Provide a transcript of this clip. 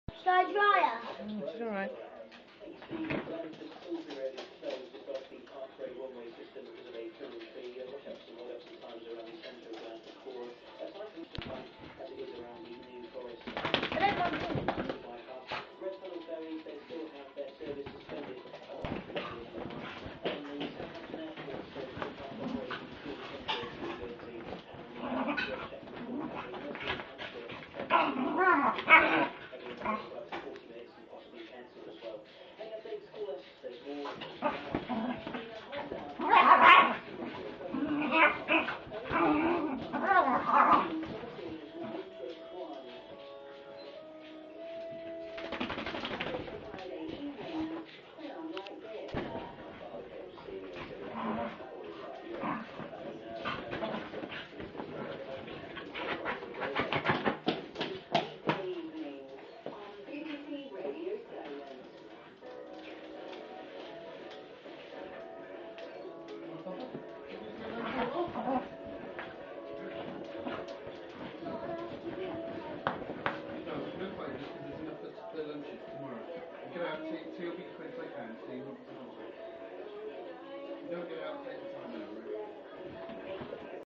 Shall I dry her? She's alright. I don't want to. Don't get out, take the time over it.